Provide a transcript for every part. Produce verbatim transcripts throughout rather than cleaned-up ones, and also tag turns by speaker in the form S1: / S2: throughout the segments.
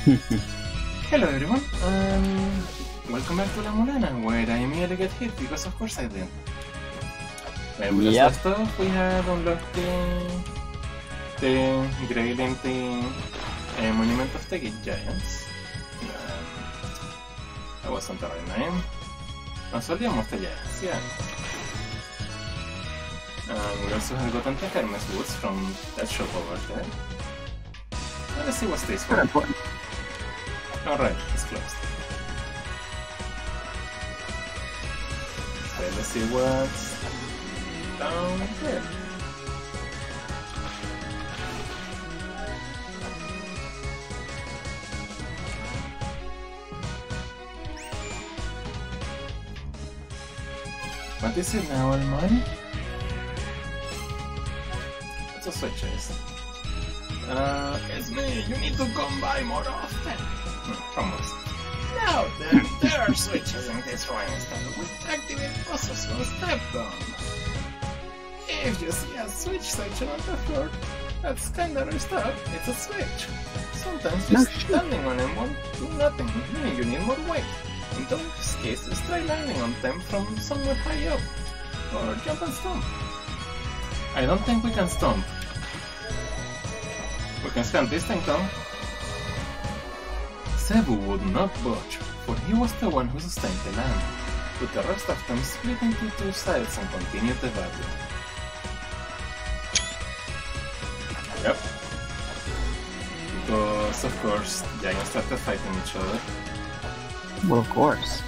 S1: Hello everyone, and welcome back to La Mulana, where I immediately get hit because of course I did. When we
S2: Yep.
S1: last left off, we had unlocked the, the Great Empty uh, Monument of the Giants. Um, that wasn't the right name. Mausoleum of the Giants, yeah. And we also have gotten the Hermes Woods from that shop over there. Now let's see what's this one. Alright, it's closed. So let's see what's down there. What is it now, Almighty? It's a switches. Uh, it's me, you need to come by more often. Almost. Now then, there are switches in this Rhinestone which activate process when stepped on. If you see a switch section on the floor that's kinda raised up, it's a switch. Sometimes just
S2: No shit.
S1: standing on them won't do nothing, meaning you need more weight. In those cases, try landing on them from somewhere high up, or jump and stomp. I don't think we can stomp. We can scan this thing though. Zebu would not budge, for he was the one who sustained the land, with the rest of them split into two sides and continued the battle. Yep. Because, of course, giants started fighting each other.
S2: Well, of course.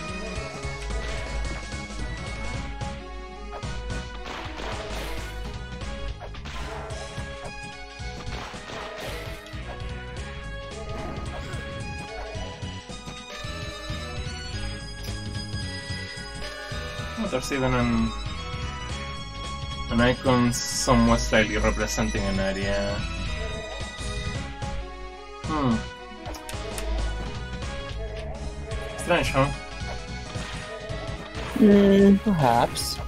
S1: Oh, there's even an, an icon somewhat slightly representing an area. Hmm. Strange, huh?
S2: Hmm, perhaps.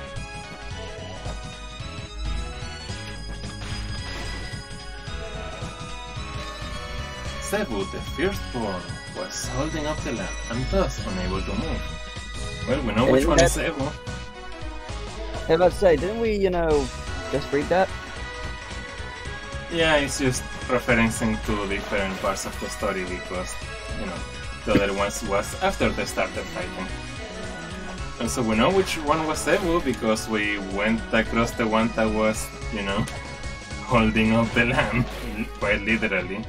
S1: Zebu, the firstborn, was holding up the land and thus unable to move. Well, we know which
S2: Isn't
S1: one is
S2: that-
S1: Zebu.
S2: Hey, let's say, didn't we, you know, just read that?
S1: Yeah, it's just referencing to different parts of the story because, you know, the other ones was after they started fighting. And so we know which one was Zebu because we went across the one that was, you know, holding up the land, quite literally.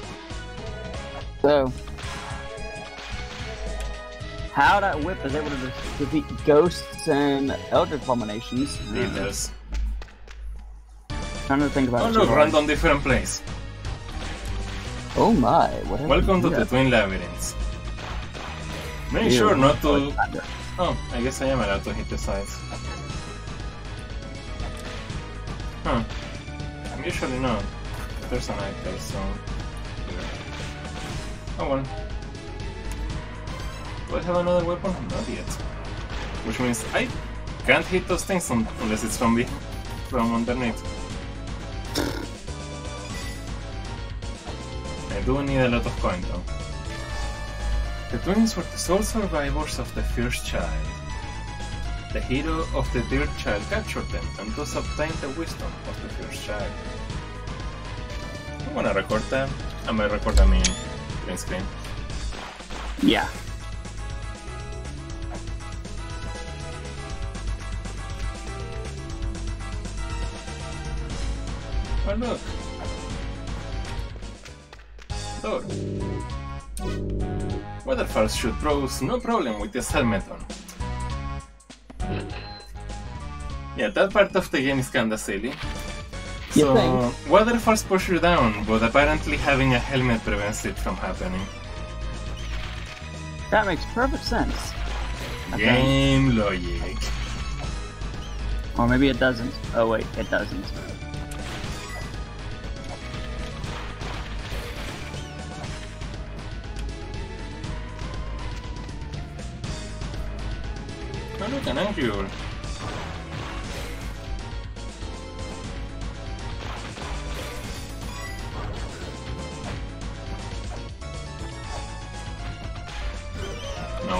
S2: So, how that whip is able to de- defeat ghosts and eldritch abominations.
S1: It does.
S2: Trying to think about
S1: Oh
S2: it.
S1: look,
S2: too hard.
S1: random different place.
S2: Oh my, what happened
S1: Welcome to
S2: here?
S1: the Twin Labyrinths. Make
S2: Ew.
S1: sure not to... Oh, I guess I am allowed to hit the sides. Huh. I'm usually not. There's an eye there, so... Oh well. Do I have another weapon? Not yet. Which means I can't hit those things un unless it's from, be from underneath. I do need a lot of coin though. The twins were the sole survivors of the first child. The hero of the third child captured them and thus obtained the wisdom of the first child. I wanna record that. I might record them in green screen.
S2: Yeah.
S1: Oh look! Door. Weatherfalls should pose no problem with this helmet on. Yeah, that part of the game is kinda silly.
S2: You
S1: So,
S2: think?
S1: Weatherfalls push you down, but apparently having a helmet prevents it from happening.
S2: That makes perfect sense. I think.
S1: Game logic.
S2: Or maybe it doesn't. Oh wait, it doesn't.
S1: Oh look, an angle. No.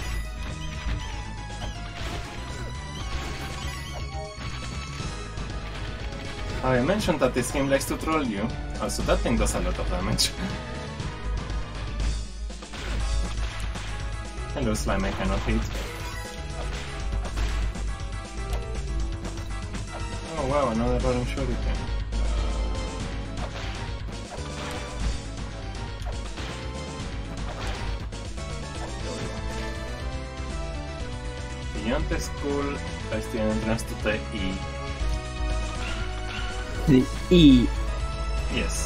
S1: I mentioned that this game likes to troll you. Also, that thing does a lot of damage. Hello, slime I cannot hit. Oh wow, another bottom shuriken. Beyond the school, I still entrance to the E.
S2: The E.
S1: Yes.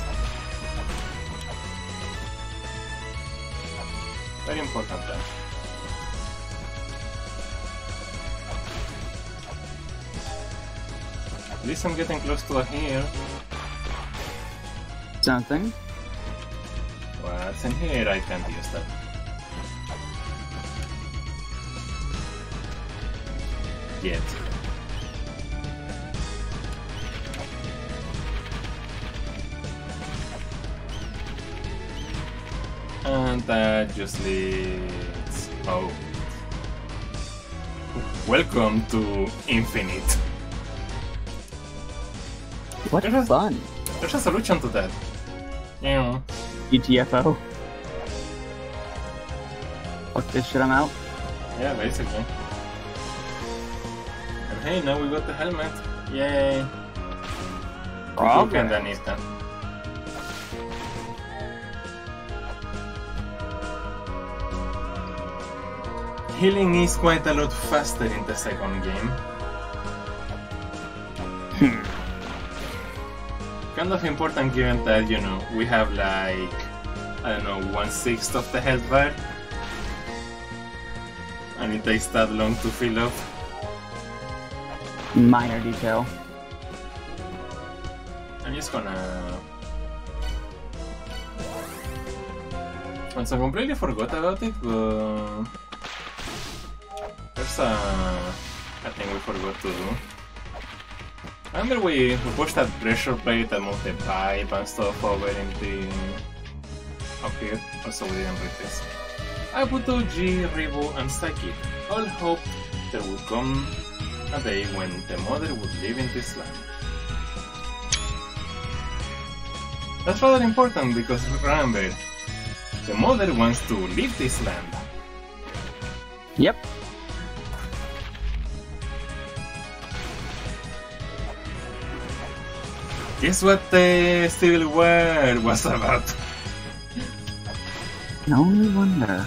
S1: Very important there. At least I'm getting close to a here.
S2: Something.
S1: What's in here? I can't use that. Yet. And that just leads... Oh. Welcome to Infinite.
S2: What
S1: There's a-
S2: fun.
S1: There's a solution to that. Yeah.
S2: G T F O. Fuck this shit, I'm out.
S1: Yeah, basically. And hey, now we got the helmet. Yay.
S2: Progress.
S1: Kinda need that. Healing is quite a lot faster in the second game. Kind of important given that, you know, we have like, I don't know, one-sixth of the health bar. And it takes that long to fill up.
S2: Minor detail.
S1: I'm just gonna... Also, I completely forgot about it, but... There's a... a thing we forgot to do. Remember we, we pushed that pressure plate that moved the pipe and stuff over in the... up here? Also we didn't read this. I would do G, Ribu, and Psychic. All hoped there would come a day when the mother would live in this land. That's rather important because remember, the mother wants to leave this land.
S2: Yep.
S1: Guess what the Civil War was about?
S2: No wonder.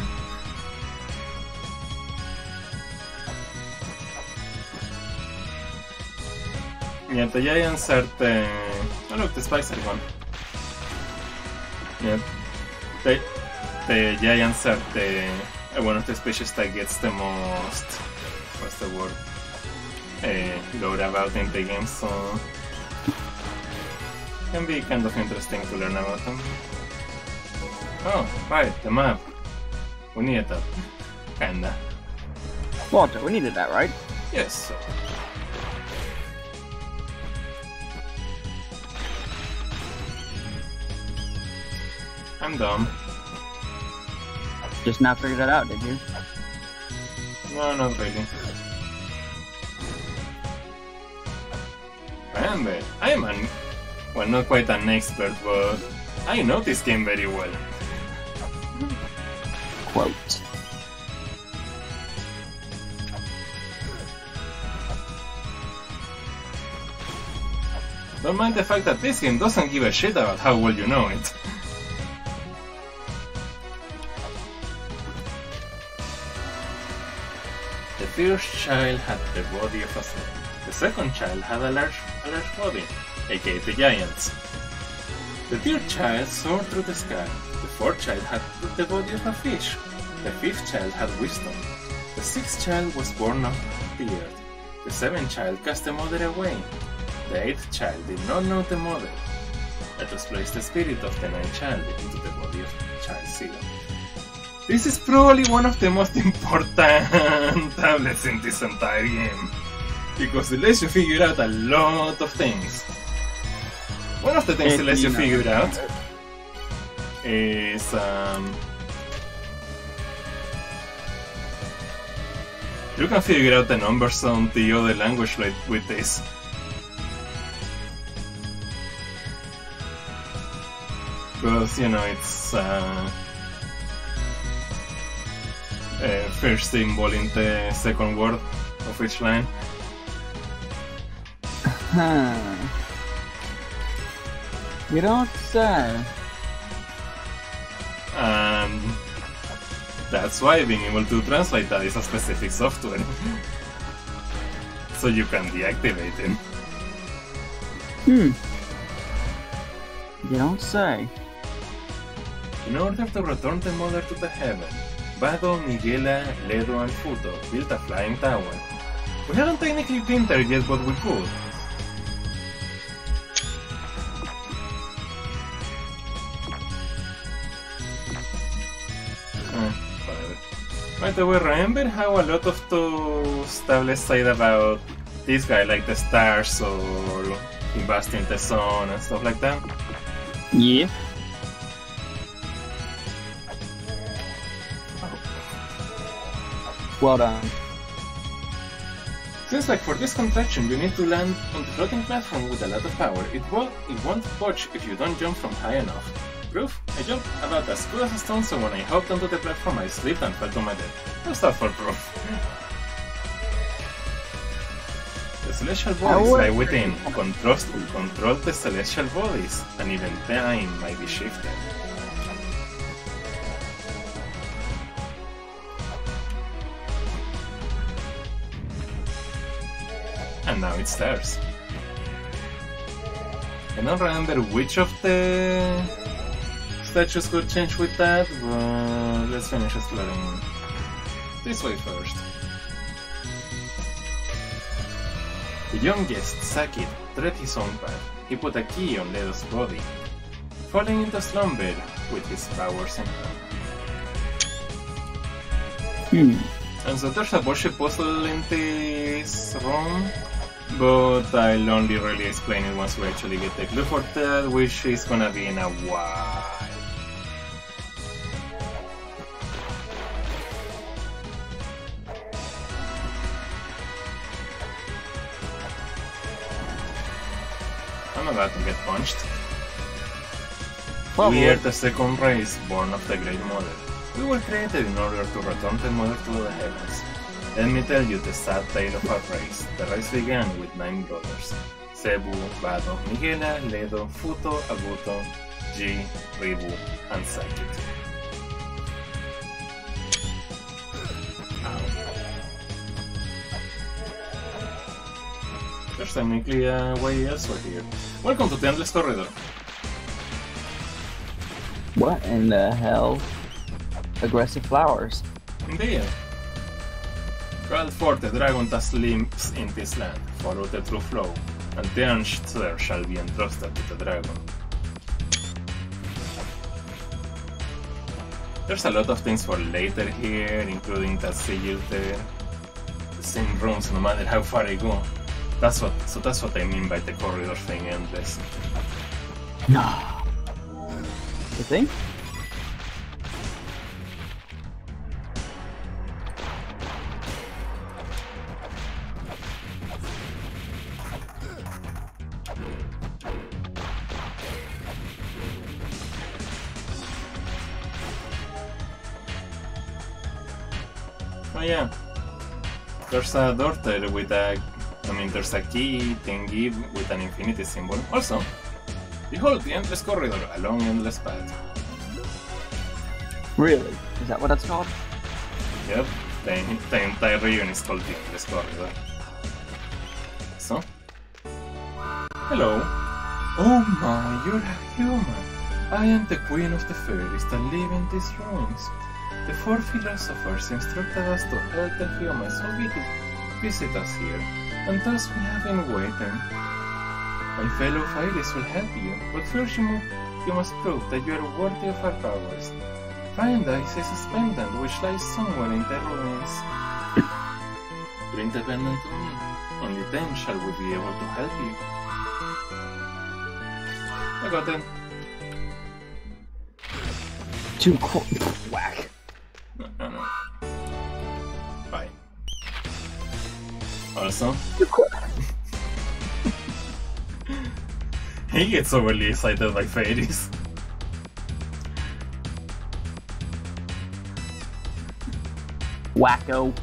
S1: Yeah, the giants are the... Oh look, the spikes are gone. Yeah, the, the giants are the... Uh, one of the species that gets the most... What's the word? Uh, lore about in the game, so... Can be kind of interesting to learn about them. Oh, right, the map. We needed that. Kinda.
S2: Walter, we needed that, right?
S1: Yes. I'm dumb.
S2: Just now figured that out, did you?
S1: No, not really. Remember, I am an... Well, not quite an expert, but I know this game very well.
S2: Quote.
S1: Don't mind the fact that this game doesn't give a shit about how well you know it. The first child had the body of a snake. The second child had a large, a large body, aka the giants. The third child soared through the sky. The fourth child had the body of a fish. The fifth child had wisdom. The sixth child was born of the earth. The seventh child cast the mother away. The eighth child did not know the mother. Let us place the spirit of the ninth child into the body of child zero. This is probably one of the most important tablets in this entire game, because it lets you figure out a lot of things. One of the things it lets you figure out is um, You can figure out the numbers on the other language like with this. Because, you know, it's uh, uh, first symbol in the second word of each line.
S2: Huh. You don't say.
S1: And that's why being able to translate that is a specific software. So you can deactivate it.
S2: Hmm. You don't say.
S1: In order to return the mother to the heaven, Vado, Miguela, Ledo, and Futo built a flying tower. We haven't technically been there yet, but we could. Uh, By the way, remember how a lot of those tablets said about this guy, like the stars or investing the sun and stuff like that?
S2: Yeah. Well done.
S1: Seems like for this contraction you need to land on the floating platform with a lot of power. It won't, it won't budge if you don't jump from high enough. Proof? I jumped about as good as a stone, so when I hopped onto the platform I slipped and fell to my death. No stuff for proof. The celestial bodies lie within. Control, control the celestial bodies, and even time might be shifted. And now it's theirs. I don't remember which of the statues could change with that, but let's finish exploring this way first. The youngest, Sakit, tread his own path. He put a key on Ledo's body, falling into slumber with his powers in hand.
S2: Hmm.
S1: And so there's a bullshit puzzle in this room, but I'll only really explain it once we actually get the clue for that, which is gonna be in a while. I'm about to get punched.
S2: Well,
S1: We are the second race born of the Great Mother. We were created in order to return the Mother to the heavens. Let me tell you the sad tale of our race. The race began with nine brothers: Cebu, Vado, Miguela, Ledo, Futo, Abuto, G, Ribu, and Sakit. Ow. There's technically a way elsewhere here. Welcome to the Endless Corridor.
S2: what in the hell? Aggressive flowers.
S1: Indeed. Call forth the dragon that sleeps in this land. Follow the true flow, and the answer shall be entrusted to the dragon. There's a lot of things for later here, including that sigil there. The same rooms no matter how far I go. That's what so that's what I mean by the corridor thing endless.
S2: No. You think?
S1: Oh yeah. There's a door there with a I mean there's a key thingy with an infinity symbol. Also, behold the endless corridor, a long endless path.
S2: Really? Is that what that's called?
S1: Yep, the, the entire region is called the endless corridor. So? Hello. Oh my, you're a human. I am the queen of the fairies that live in these rooms. The four philosophers instructed us to help the humans who will visit us here, and thus we have been waiting. My fellow fairies will help you, but first you, mu you must prove that you are worthy of our powers. Brandeis is a pendant which lies somewhere in the ruins. Bring the pendant to me. Only then shall we be able to help you. I got it.
S2: Too cool. Whack.
S1: No, no, no. Bye. also. He gets overly excited like fairies.
S2: Wacko.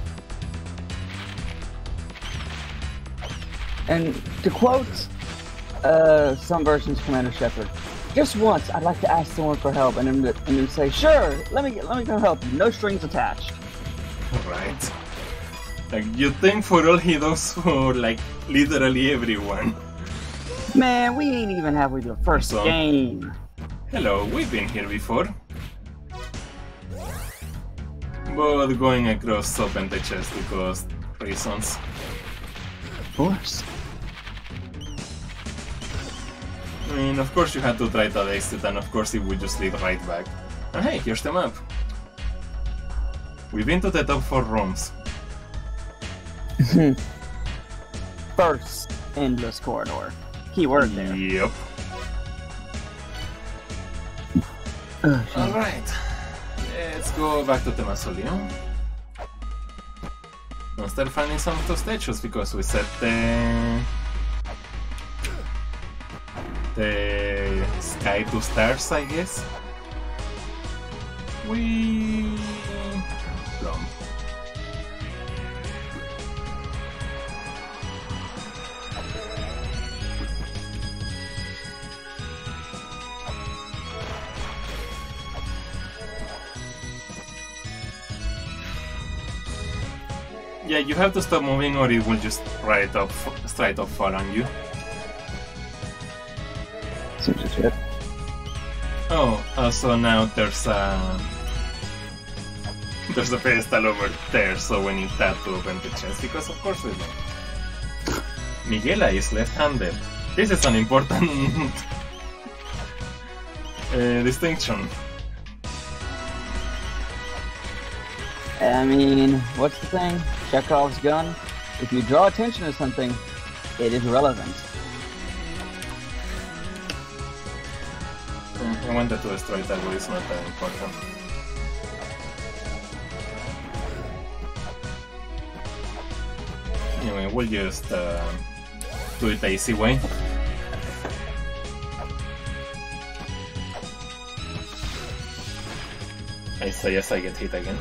S2: And to quote uh, some versions of Commander Shepard, just once I'd like to ask someone for help, and then and then say, sure, let me let me go help you. No strings attached.
S1: Right. Like you think for all he does for like literally everyone.
S2: Man, we ain't even halfway to the first
S1: So,
S2: game.
S1: hello, we've been here before. But going across open the chest because reasons.
S2: Of course.
S1: I mean, of course you had to try to exit, and of course it would just lead right back. And hey, here's the map. We've been to the top four rooms.
S2: First endless corridor. Keyword there.
S1: Yep.
S2: Ugh,
S1: Alright. Let's go back to the mausoleum. And start finding some of those statues because we set the... the sky to stars, I guess. We... Plum. Yeah, you have to stop moving or it will just right up, straight up fall on you.
S2: Seems legit.
S1: Oh, also now there's a... There's a pedestal over there, so we need that to open the chest, because of course we don't. Miguela is left-handed. This is an important uh, distinction.
S2: I mean, what's the thing? Chekhov's gun? If you draw attention to something, it is relevant.
S1: Mm, I wanted to destroy that, but it's not that important. Anyway, we'll just uh, do it the easy way. I say yes, I get hit again.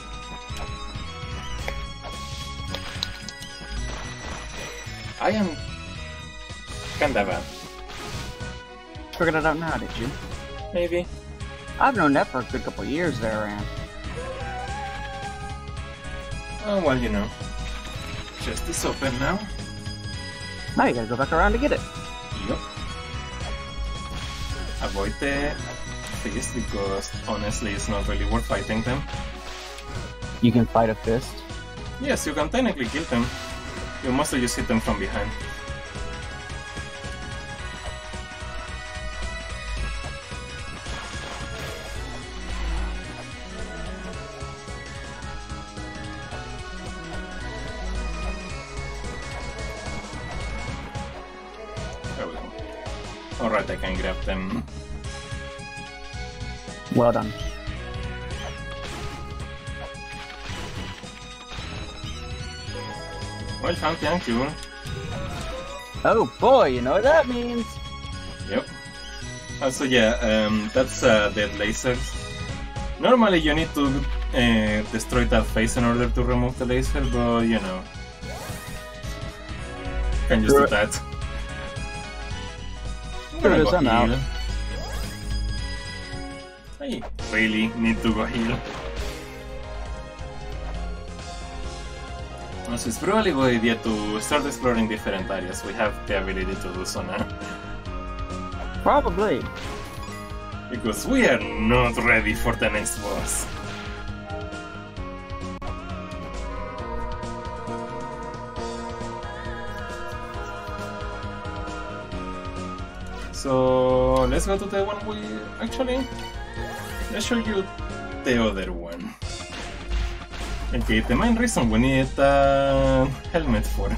S1: I am kinda bad.
S2: Figured it out now, did you?
S1: Maybe.
S2: I've known that for a good couple of years there, Aaron.
S1: Oh, well, you know. Chest is open now.
S2: Now you gotta go back around to get it.
S1: Yup. Avoid the fist because honestly it's not really worth fighting them.
S2: You can fight a fist.
S1: Yes, you can technically kill them. You mostly just hit them from behind. There we go. Alright, I can grab them.
S2: Well done.
S1: Well found, thank you.
S2: Oh boy, you know what that means.
S1: Yep. Also, yeah, um, that's uh, dead lasers. Normally you need to uh, destroy that face in order to remove the laser, but you know. Can just do that. I'm
S2: Sure,
S1: gonna go
S2: I'm out.
S1: heal. I really need to go heal. Also, it's probably a good idea to start exploring different areas. We have the ability to do so now.
S2: Probably.
S1: Because we are not ready for the next boss. So let's go to the one we actually. Let's show you the other one. Okay, the main reason we need a helmet for.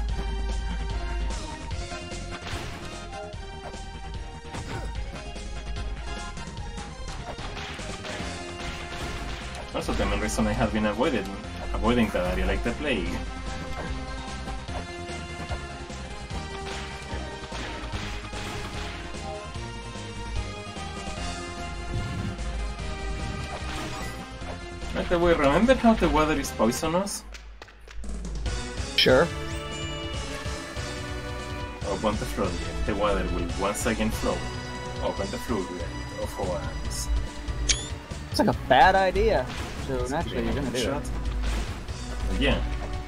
S1: Also, the main reason I have been avoided, avoiding that area like the plague. By the way, remember how the water is poisonous?
S2: Sure.
S1: Open the floodgate. The water will once again flow. Open the floodgate of Oasis.
S2: It's like a bad idea. So naturally you're gonna do
S1: Shot.
S2: it.
S1: Yeah.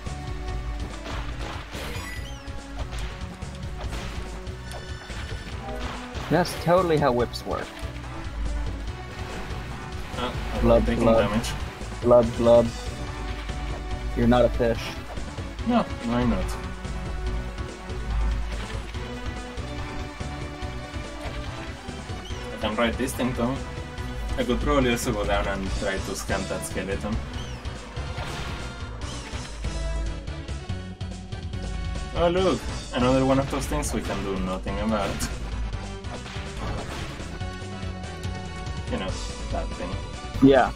S2: That's totally how whips work.
S1: Uh, I'm
S2: Blood,
S1: taking
S2: blood.
S1: damage.
S2: Blub, blub. You're not a fish.
S1: No, why not? I can ride this thing though. I could probably also go down and try to scan that skeleton. Oh look! Another one of those things we can do nothing about. You know, that thing.
S2: Yeah.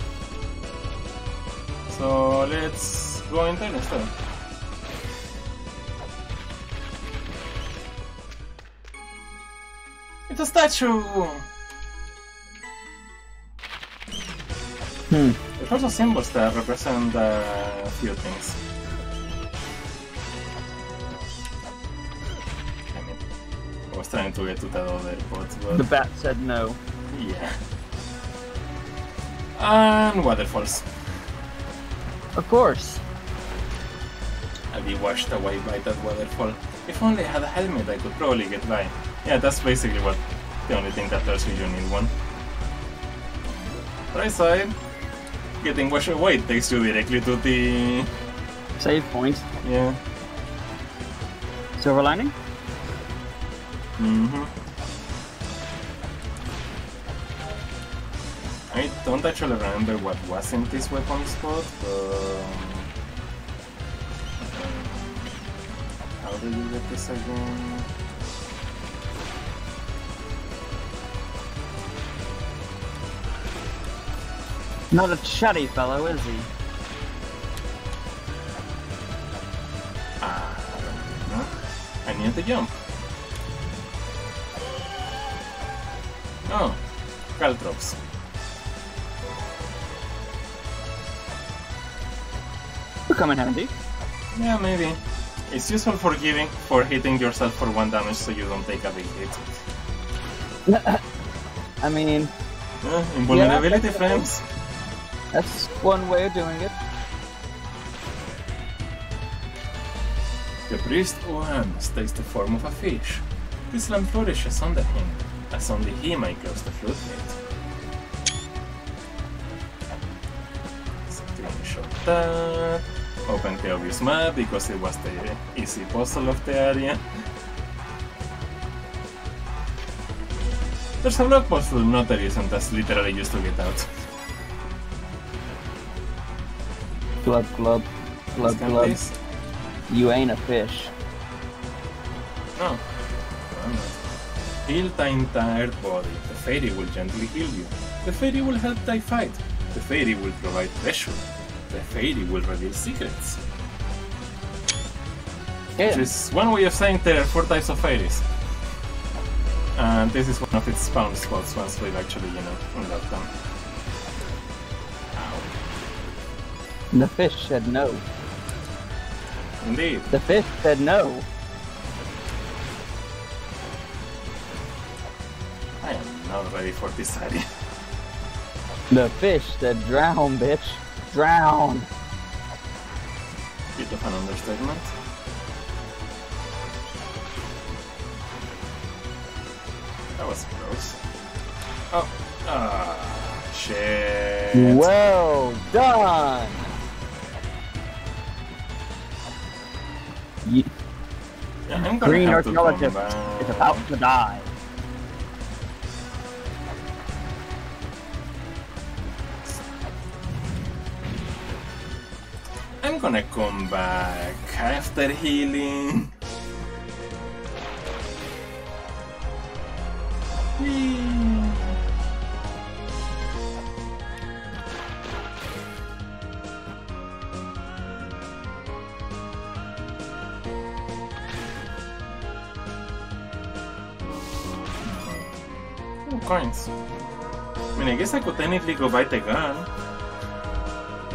S1: So let's go in there instead. It's a statue!
S2: Hmm.
S1: There's also symbols that represent uh, a few things. I mean, I was trying to get to that other pot, but
S2: The bat said no.
S1: yeah. And waterfalls.
S2: Of course.
S1: I'll be washed away by that waterfall. If only I had a helmet, I could probably get by. Yeah, that's basically what the only thing that tells you you need one. Right side, getting washed away takes you directly to the...
S2: Save point.
S1: yeah.
S2: Silver lining?
S1: Mm-hmm. I don't actually remember what was in this weapon spot, but... Um, how do you get this again?
S2: Not a chatty fellow, is he?
S1: Ah, I don't know. I need to jump. Oh, Caltrops.
S2: Will come in handy.
S1: Yeah, maybe. It's useful for giving, for hitting yourself for one damage so you don't take a big hit.
S2: I mean,
S1: Uh, invulnerability,
S2: Yeah.
S1: friends.
S2: that's one way of doing it.
S1: The priest Oanis takes the form of a fish. This lamp flourishes under him, as only he might close the floodgate. Screenshot that. Open the obvious map because it was the easy puzzle of the area. There's a block puzzle not that isn't, that's literally used to get out.
S2: Glub, glub, glub,
S1: Scan
S2: glub.
S1: this.
S2: You ain't a fish.
S1: No. I'm not. Heal thy tired body. The fairy will gently heal you. The fairy will help thy fight. The fairy will provide treasure. The fairy will reveal secrets.
S2: Yeah.
S1: Which is one way of saying there are four types of fairies. And this is one of its spawn spots once we've actually, you know, unlocked them. Ow.
S2: The fish said no.
S1: Indeed.
S2: The fish said no.
S1: I am not ready for this area.
S2: The fish said drown, bitch. Drown.
S1: Bit of an understatement. That was close. Oh, ah, shit.
S2: Well done. You,
S1: Yeah, I'm gonna
S2: green
S1: have to come
S2: archaeologist
S1: back.
S2: is about to die.
S1: I'm gonna come back after healing. Whee. Oh, coins. I mean, I guess I could technically go buy the gun.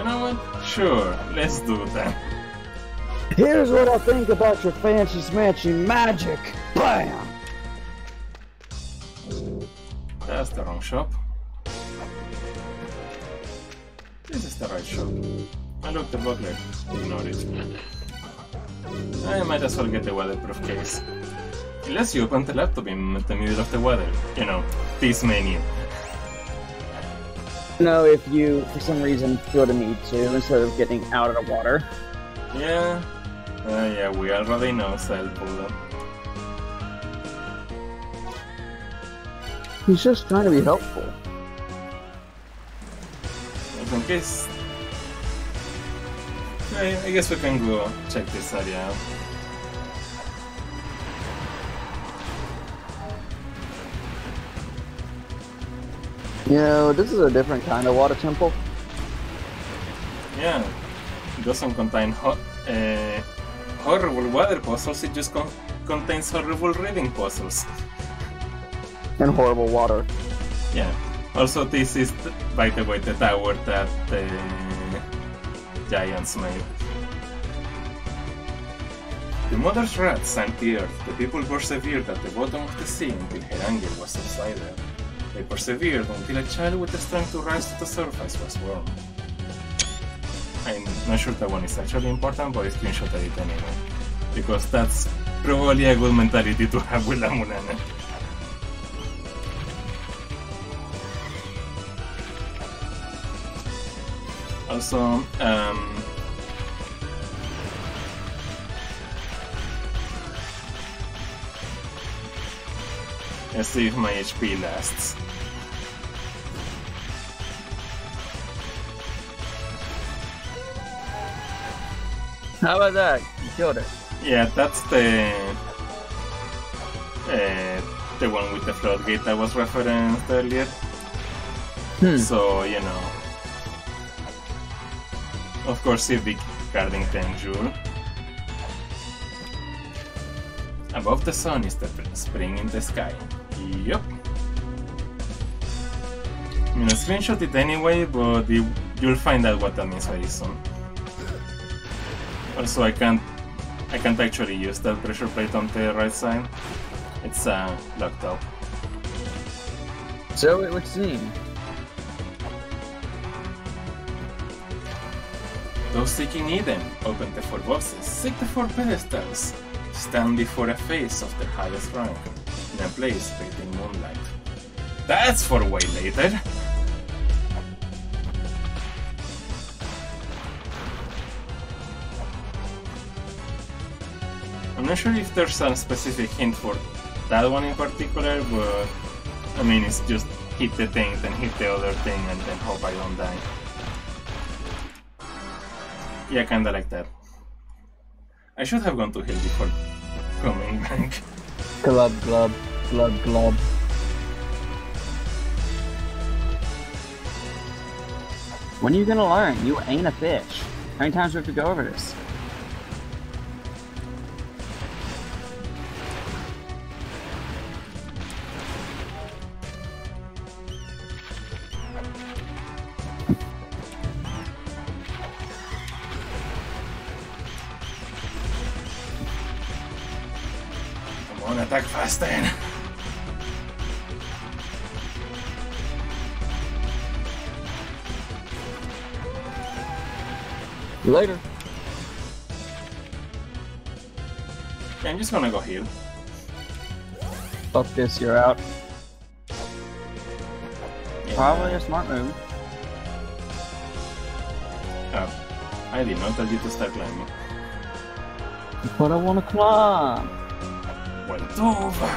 S1: know what? Sure, let's do that.
S2: Here's what I think about your fancy smanchy magic. Bam!
S1: That's the wrong shop. This is the right shop. I looked the booklet, ignored it. I might as well get the weatherproof case. It lets you open the laptop in the middle of the weather. You know, this menu.
S2: No, if you, for some reason, feel the need to, instead of getting out of the water.
S1: Yeah. Uh, yeah, we already know, so I'll pull them.
S2: He's just trying to be helpful.
S1: In case... I, I guess we can go check this area out.
S2: You know, this is a different kind of water temple.
S1: Yeah, it doesn't contain ho uh, horrible water puzzles, it just con contains horrible reading puzzles.
S2: And horrible water.
S1: Yeah. Also, this is, by the way, the tower that the giants made. The mother's rat sank the earth. The people persevered at the bottom of the sea until her anger was subsided. They persevered until a child with the strength to rise to the surface was born. I'm not sure that one is actually important, but I screenshotted it anyway. Because that's probably a good mentality to have with La Mulana. Also, um... let's see if my H P lasts.
S2: How about that? You killed it.
S1: Yeah, that's the... Uh, the one with the floodgate that was referenced earlier.
S2: Hmm.
S1: So, you know... Of course, Civic guarding Tenjure. Above the sun is the spring in the sky. Yup. I'm gonna screenshot it anyway, but you, you'll find out what that means very soon. Also, I can't, I can't actually use that pressure plate on the right side. It's uh, locked up.
S2: So it would seem.
S1: Those seeking Eden, open the four boxes, seek the four pedestals, stand before a face of the highest rank, in a place bathed in moonlight. That's for way later! I'm not sure if there's a specific hint for that one in particular, but I mean, it's just hit the thing, then hit the other thing, and then hope I don't die. Yeah, kinda like that. I should have gone to heal before coming back.
S2: Glub, glub, glub, glub. When are you gonna learn? You ain't a fish. How many times do we have to go over this?
S1: Attack fast then.
S2: Later.
S1: Yeah, I'm just gonna go heal.
S2: Fuck this, you're out.
S1: Yeah.
S2: Probably a smart move.
S1: Oh, I did not tell you to start climbing.
S2: But I wanna climb.
S1: Well, over.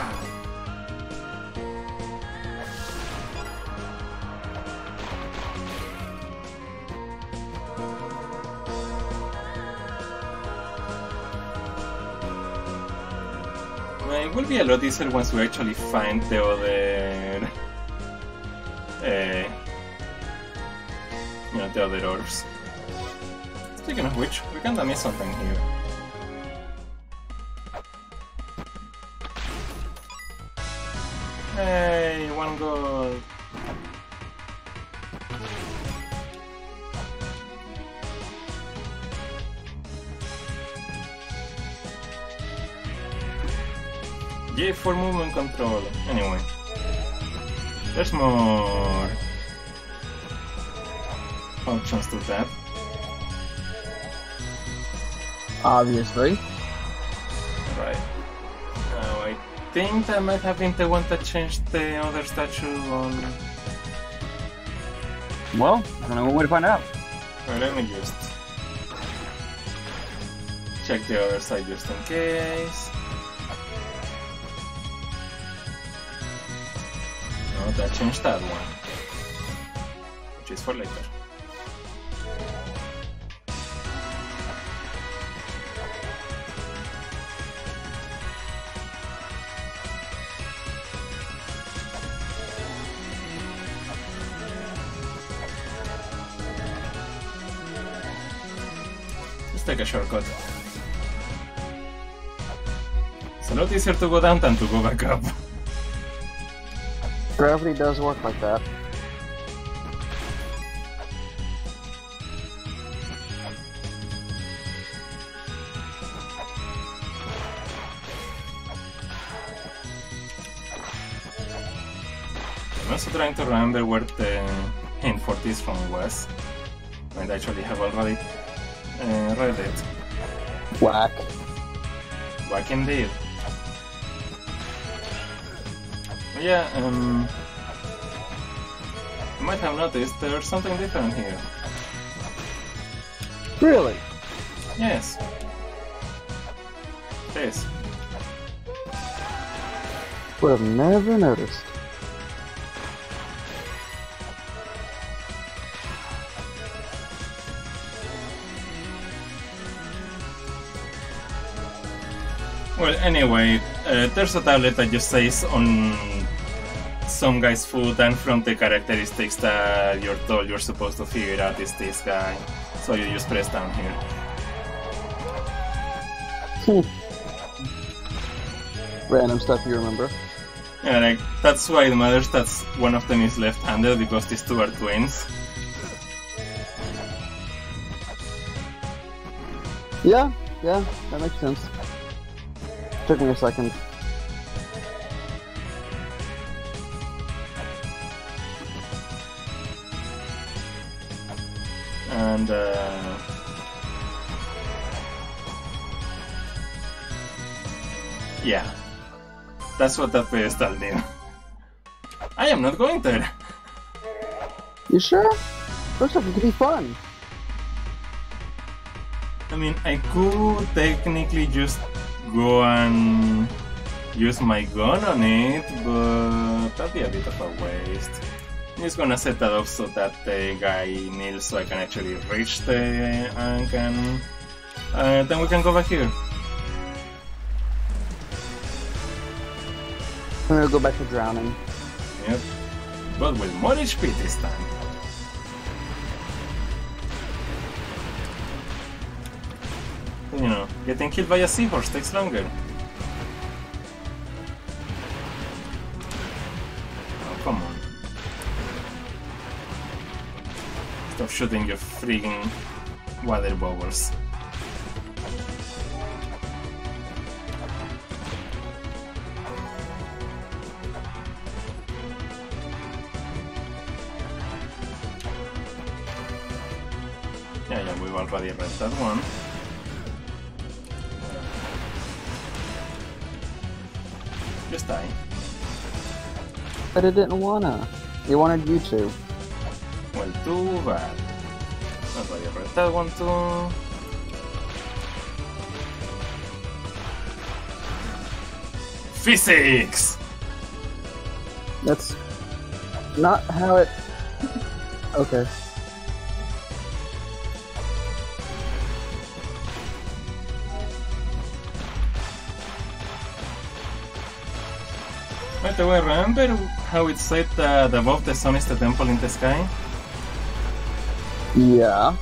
S1: It will be a lot easier once we actually find the other, uh, you know, the other orbs. Speaking of which, we kinda miss something here. Hey, one gold. J for movement control. Anyway. There's more options to that.
S2: Obviously.
S1: Right. Now I think I might have been the one that changed the other statue on...
S2: Well, I don't know one way to find out.
S1: Well, let me just check the other side just in case. No, that changed that one. Which is for later. Let's take a shortcut. It's a lot easier to go down than to go back up.
S2: Gravity does work like that.
S1: I'm also trying to remember where the hint for this from was. And I actually have already uh, read it.
S2: Whack.
S1: Whack indeed. Yeah, um... you might have noticed there's something different here.
S2: Really?
S1: Yes. This.
S2: Would have never noticed.
S1: Well, anyway, uh, there's a tablet that just says on some guy's foot, and from the characteristics that you're told you're supposed to figure out is this guy. So you just press down here.
S2: Hmm. Random stuff you remember.
S1: Yeah, like, that's why it matters that one of them is left-handed, because these two are twins.
S2: Yeah, yeah, that makes sense. Took me a second.
S1: And uh, yeah, that's what that pedestal did. I am not going there.
S2: You sure? First off, it could be fun.
S1: I mean, I could technically just go and use my gun on it, but that'd be a bit of a waste. I'm just gonna set that up so that the guy kneels so I can actually reach the Ankh, and uh, then we can go back here.
S2: I'm gonna go back to drowning.
S1: Yep. But with more H P this time. You know, getting killed by a seahorse takes longer. Oh, come on. Stop shooting your freaking water bubbles. Yeah, yeah, we've already read that one. Just die.
S2: But it didn't wanna. It wanted you to.
S1: Well, too bad. Already read that one too. Physics!
S2: That's not how it... Okay.
S1: By the way, remember how it said that above the sun is the temple in the sky?
S2: Yeah.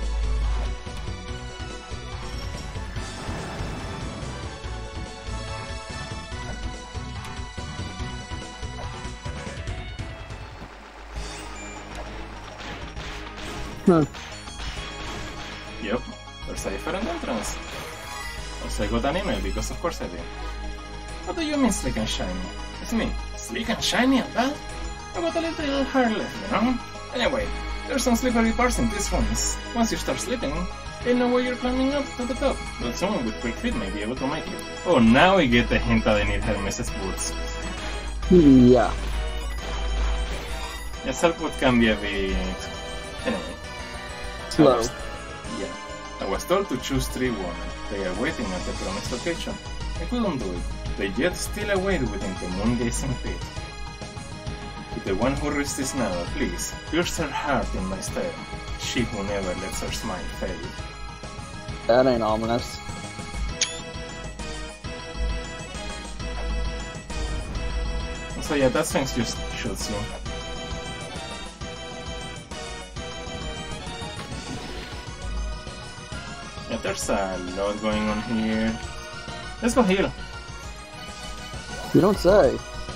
S2: Hmm.
S1: Yep, there's a different entrance. Also, I got an email because of course I did. What do you mean slick and shiny? It's me. Slick and shiny and bad? I got a little hair left, you know? Anyway, there's some slippery parts in these ones. Once you start slipping, they know where you're climbing up to the top. But someone with quick feet may be able to make it. Oh, now we get the hint that I need Hermes' boots.
S2: Yeah.
S1: Yes, Saltwood can be a bit... Anyway.
S2: Slow.
S1: I was... Yeah. I was told to choose three women. They are waiting at the promised location. I couldn't do it. The jet still await within the moon-gazing pit. To the one who resists now, please, pierce her heart in my stead. She who never lets her smile fade.
S2: That ain't ominous.
S1: So yeah, that thing just shoots you. Yeah, there's a lot going on here. Let's go heal.
S2: You don't say.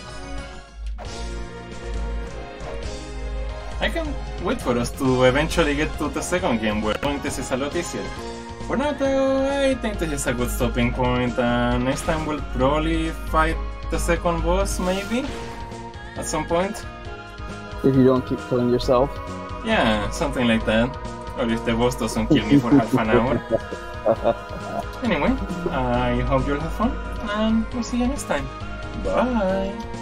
S1: I can wait for us to eventually get to the second game where doing this is a lot easier. For now though, I think this is a good stopping point, and next time we'll probably fight the second boss, maybe? At some point?
S2: If you don't keep killing yourself.
S1: Yeah, something like that. Or if the boss doesn't kill me for half an hour. Anyway, I hope you'll have fun, and we'll see you next time. Bye!